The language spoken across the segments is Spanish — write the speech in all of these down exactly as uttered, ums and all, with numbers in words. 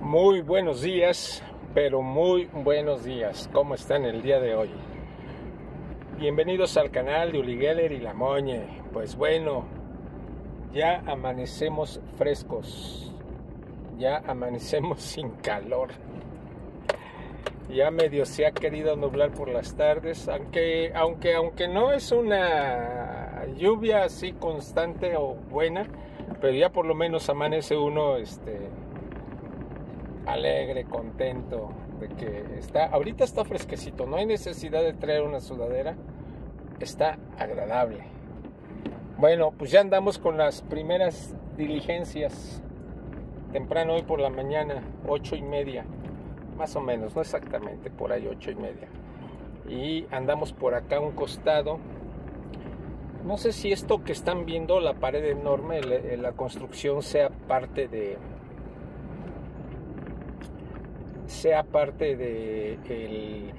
Muy buenos días, pero muy buenos días. ¿Cómo están el día de hoy? Bienvenidos al canal de Uli Geller y La Moñe. Pues bueno, ya amanecemos frescos, ya amanecemos sin calor. Ya medio se ha querido nublar por las tardes, aunque, aunque, aunque no es una lluvia así constante o buena, pero ya por lo menos amanece uno este, alegre, contento de que está, ahorita está fresquecito, no hay necesidad de traer una sudadera, está agradable. Bueno, pues ya andamos con las primeras diligencias, temprano hoy por la mañana, ocho y media. Más o menos, no exactamente, por ahí ocho y media. Y andamos por acá a un costado. No sé si esto que están viendo, la pared enorme, la construcción sea parte de sea parte de el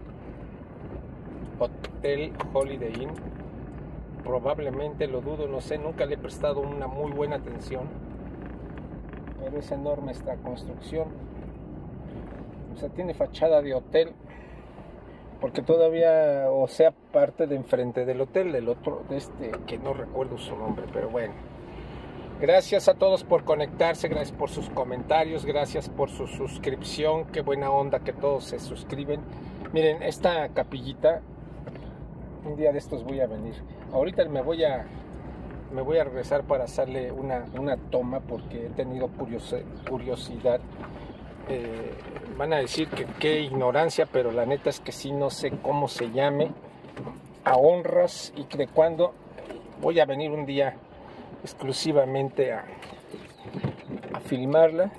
Hotel Holiday Inn. Probablemente, lo dudo, no sé, nunca le he prestado una muy buena atención. Pero es enorme esta construcción. O sea, tiene fachada de hotel, porque todavía, o sea, parte de enfrente del hotel, del otro, de este, que no recuerdo su nombre, pero bueno. Gracias a todos por conectarse, gracias por sus comentarios, gracias por su suscripción, qué buena onda que todos se suscriben. Miren, esta capillita, un día de estos voy a venir. Ahorita me voy a, me voy a regresar para hacerle una, una toma, porque he tenido curiosi- curiosidad. Eh, van a decir que qué ignorancia, pero la neta es que sí, no sé cómo se llame, a honras, y de cuándo voy a venir un día exclusivamente a, a filmarla.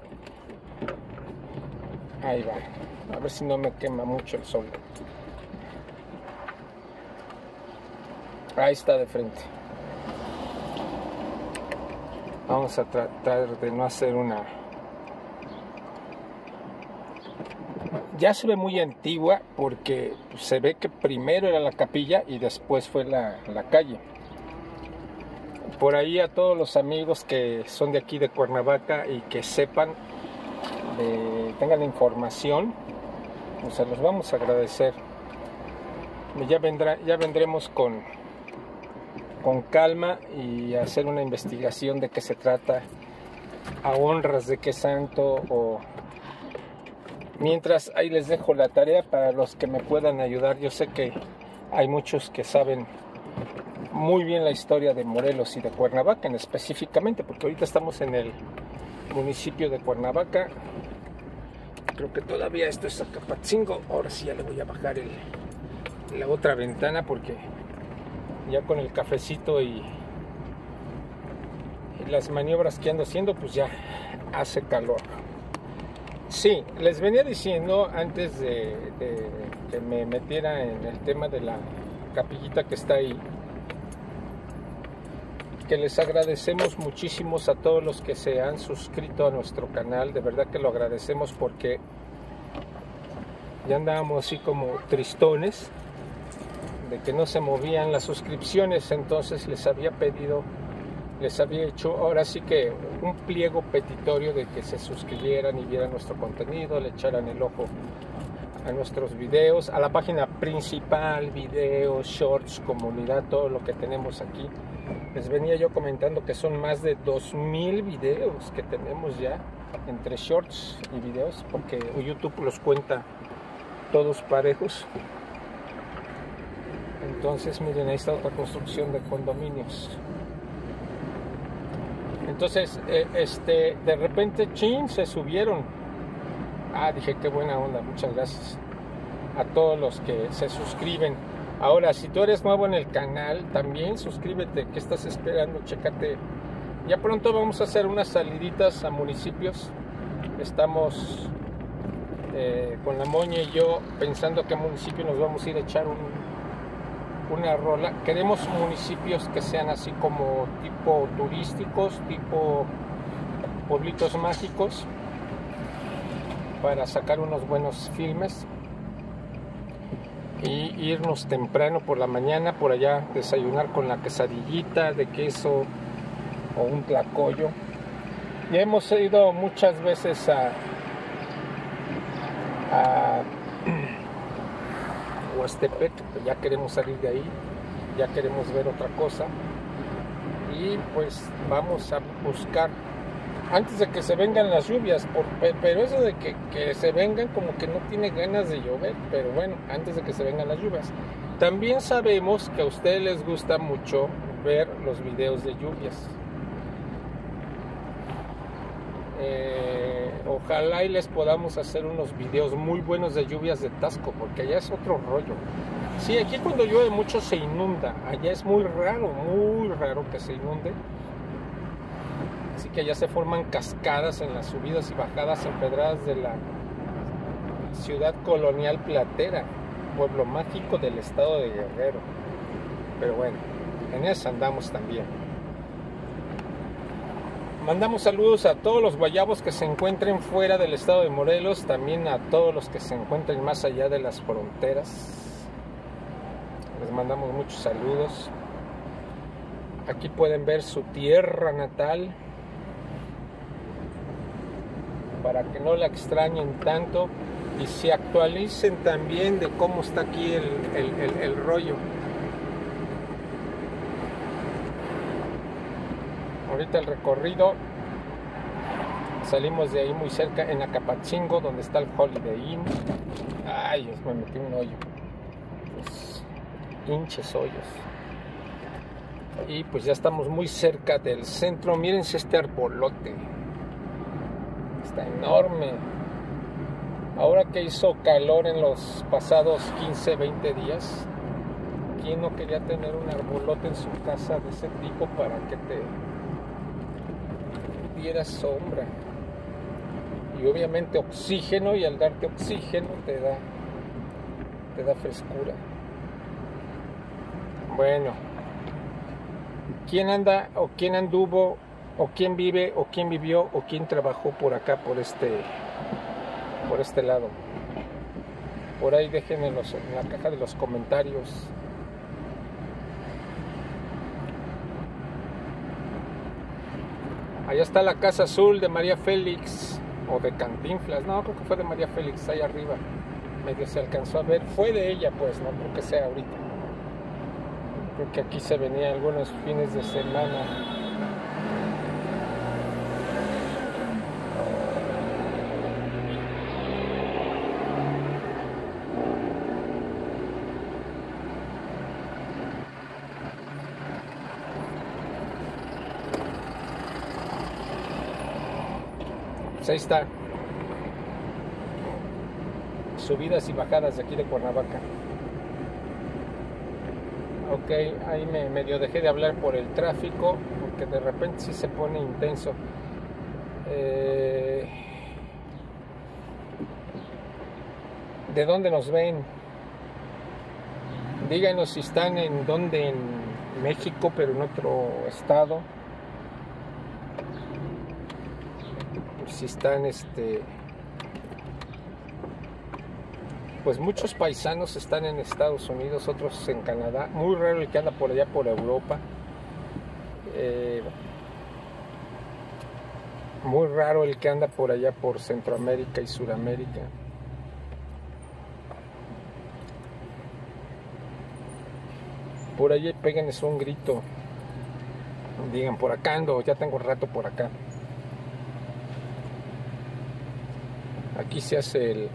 Ahí va, a ver si no me quema mucho el sol. Ahí está de frente. Vamos a tratar de no hacer una... Ya se ve muy antigua, porque se ve que primero era la capilla y después fue la, la calle. Por ahí a todos los amigos que son de aquí de Cuernavaca y que sepan, de, tengan la información, pues se los vamos a agradecer. Ya, vendrá, ya vendremos con, con calma y hacer una investigación de qué se trata, a honras de qué santo o... Mientras, ahí les dejo la tarea para los que me puedan ayudar. Yo sé que hay muchos que saben muy bien la historia de Morelos y de Cuernavaca, en específicamente, porque ahorita estamos en el municipio de Cuernavaca. Creo que todavía esto es Acapatzingo. Ahora sí ya le voy a bajar el, la otra ventana, porque ya con el cafecito y, y las maniobras que ando haciendo, pues ya hace calor. Sí, les venía diciendo antes de, de que me metiera en el tema de la capillita que está ahí, que les agradecemos muchísimo a todos los que se han suscrito a nuestro canal. De verdad que lo agradecemos, porque ya andábamos así como tristones de que no se movían las suscripciones. Entonces les había pedido, les había hecho ahora sí que un pliego petitorio de que se suscribieran y vieran nuestro contenido, le echaran el ojo a nuestros videos, a la página principal, videos, shorts, comunidad, todo lo que tenemos aquí. Les venía yo comentando que son más de dos mil videos que tenemos ya entre shorts y videos, porque YouTube los cuenta todos parejos. Entonces miren, ahí está otra construcción de condominios. Entonces, eh, este, de repente, chin, se subieron. Ah, dije, qué buena onda, muchas gracias a todos los que se suscriben. Ahora, si tú eres nuevo en el canal, también suscríbete. ¿Qué estás esperando? Chécate. Ya pronto vamos a hacer unas saliditas a municipios. Estamos eh, con La Moña y yo pensando qué municipio nos vamos a ir a echar un... una rola. Queremos municipios que sean así como tipo turísticos, tipo pueblitos mágicos, para sacar unos buenos filmes y irnos temprano por la mañana por allá, desayunar con la quesadillita de queso o un tlacoyo Ya hemos ido muchas veces a, a Huastepec, ya queremos salir de ahí, ya queremos ver otra cosa y pues vamos a buscar antes de que se vengan las lluvias, por, pero eso de que, que se vengan como que no tiene ganas de llover, pero bueno, antes de que se vengan las lluvias. También sabemos que a ustedes les gusta mucho ver los videos de lluvias. Eh, ojalá y les podamos hacer unos videos muy buenos de lluvias de Taxco, porque allá es otro rollo. Sí, aquí cuando llueve mucho se inunda, allá es muy raro, muy raro que se inunde. Así que allá se forman cascadas en las subidas y bajadas empedradas de la ciudad colonial platera, pueblo mágico del estado de Guerrero. Pero bueno, en eso andamos también. Mandamos saludos a todos los guayabos que se encuentren fuera del estado de Morelos, también a todos los que se encuentren más allá de las fronteras. Les mandamos muchos saludos. Aquí pueden ver su tierra natal, para que no la extrañen tanto y se actualicen también de cómo está aquí el, el, el, el rollo. Ahorita el recorrido, salimos de ahí muy cerca en Acapatzingo, donde está el Holiday Inn. Ay, me metí un hoyo, pues, hinches hoyos. Y pues ya estamos muy cerca del centro. Mírense este arbolote, está enorme. Ahora que hizo calor en los pasados quince, veinte días, ¿quién no quería tener un arbolote en su casa de ese tipo para que te diera sombra? Y obviamente oxígeno, y al darte oxígeno te da, te da frescura. Bueno, ¿quién anda o quién anduvo o quién vive o quién vivió o quién trabajó por acá, por este por este lado? Por ahí déjenmelos en la caja de los comentarios. Allá está la Casa Azul de María Félix, o de Cantinflas, no, creo que fue de María Félix, ahí arriba, medio se alcanzó a ver, fue de ella pues, no creo que sea ahorita. Creo que aquí se venía algunos fines de semana. Pues ahí está, subidas y bajadas de aquí de Cuernavaca. Ok, ahí me medio dejé de hablar por el tráfico, porque de repente sí se pone intenso. Eh, ¿De dónde nos ven? Díganos si están en dónde, en México, pero en otro estado. Si están, este, pues muchos paisanos están en Estados Unidos, otros en Canadá. Muy raro el que anda por allá por Europa. Eh, muy raro el que anda por allá por Centroamérica y Suramérica. Por allí péguenles un grito. Digan, por acá ando, ya tengo rato por acá. Aquí se hace el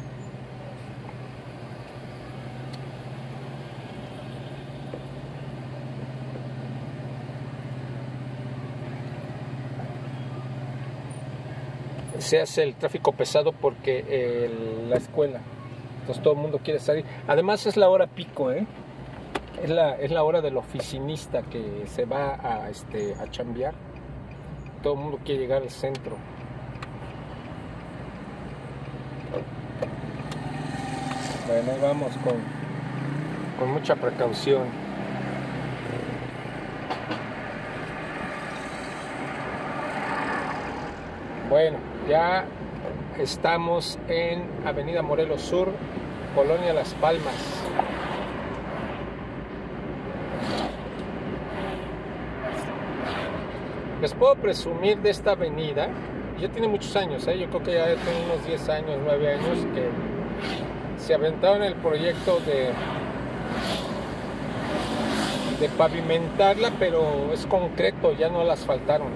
se hace el tráfico pesado porque el, la escuela, entonces todo el mundo quiere salir. Además es la hora pico, ¿eh? Es la, es la hora del oficinista que se va a, este, a chambear. Todo el mundo quiere llegar al centro. Bueno, ahí vamos con, con mucha precaución. Bueno, ya estamos en Avenida Morelos Sur, Colonia Las Palmas. les puedo presumir de esta avenida, ya tiene muchos años, ¿eh? Yo creo que ya tiene unos diez años, nueve años, que se aventaron el proyecto de, de pavimentarla, pero es concreto, ya no la asfaltaron.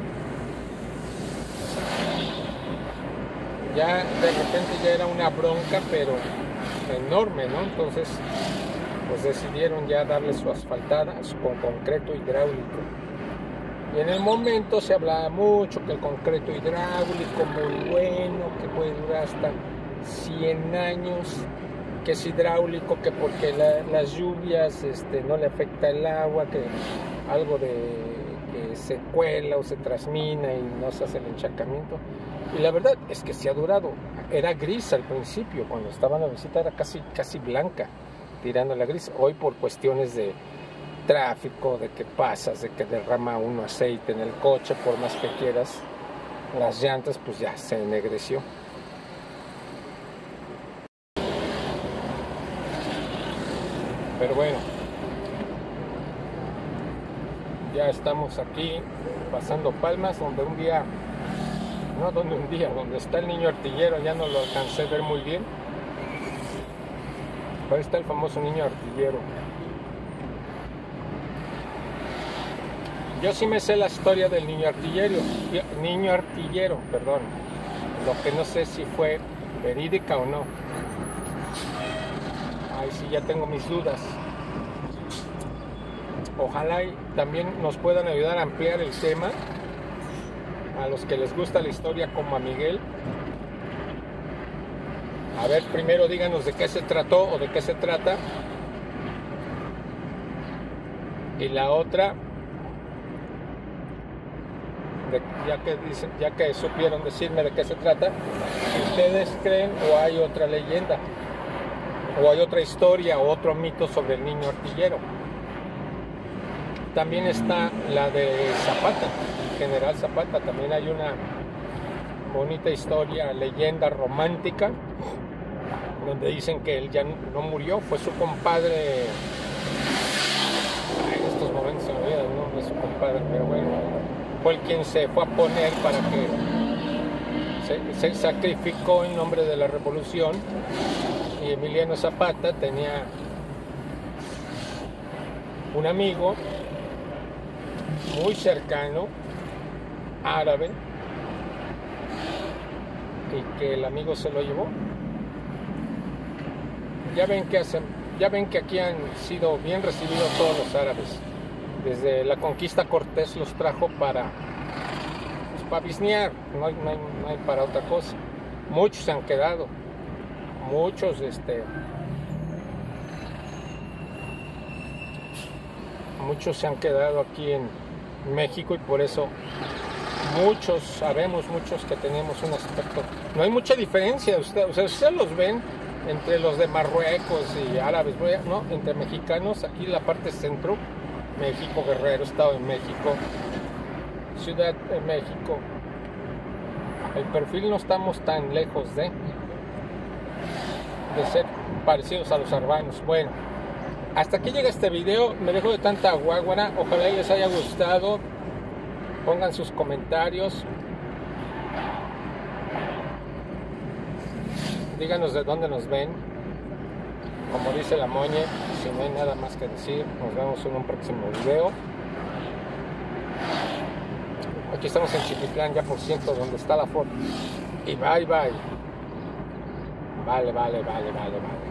Ya de repente ya era una bronca, pero enorme, ¿no? Entonces, pues decidieron ya darle su asfaltada con concreto hidráulico. Y en el momento se hablaba mucho que el concreto hidráulico muy bueno, que puede durar hasta cien años, que es hidráulico, que porque la, las lluvias este, no le afecta el agua, que algo de que se cuela o se trasmina y no se hace el encharcamiento. Y la verdad es que sí ha durado. Era gris al principio, cuando estaba en la visita era casi, casi blanca, tirando la gris. Hoy por cuestiones de tráfico, de que pasas, de que derrama uno aceite en el coche, por más que quieras, las llantas pues ya se ennegreció. Pero bueno, ya estamos aquí pasando Palmas, donde un día, no donde un día, donde está el niño artillero, ya no lo alcancé a ver muy bien. Ahí está el famoso niño artillero. Yo sí me sé la historia del niño artillero, niño artillero, perdón. Lo que no sé si fue verídica o no. Ahí sí ya tengo mis dudas. Ojalá y también nos puedan ayudar a ampliar el tema a los que les gusta la historia como a Miguel. A ver, primero díganos de qué se trató o de qué se trata. Y la otra, de, ya, que dicen, ya que supieron decirme de qué se trata, si ustedes creen o hay otra leyenda, o hay otra historia o otro mito sobre el niño artillero. También está la de Zapata, General Zapata. También hay una bonita historia, leyenda romántica, donde dicen que él ya no murió, fue su compadre. En estos momentos se me olvida el nombre de su compadre, pero bueno, fue el quien se fue a poner para que se, se sacrificó en nombre de la revolución. Y Emiliano Zapata tenía un amigo muy cercano, árabe, y que el amigo se lo llevó. Ya ven que hacen, ya ven que aquí han sido bien recibidos todos los árabes. Desde la conquista Cortés los trajo para, pues, para bisnear, no hay, no, hay, no hay para otra cosa. Muchos se han quedado, muchos este, muchos se han quedado aquí en México, y por eso muchos sabemos, muchos que tenemos un aspecto. No hay mucha diferencia, usted, o sea, ustedes los ven entre los de Marruecos y árabes, ¿no? Entre mexicanos, aquí la parte centro, México, Guerrero, Estado de México, Ciudad de México, el perfil no estamos tan lejos de, de ser parecidos a los urbanos. Bueno, hasta aquí llega este video, me dejo de tanta guaguara, ojalá les haya gustado, pongan sus comentarios, díganos de dónde nos ven, como dice la moñe, si no hay nada más que decir, nos vemos en un próximo video. Aquí estamos en Chiquitlán, ya por ciento, donde está la foto, y bye bye, vale, vale, vale, vale, vale.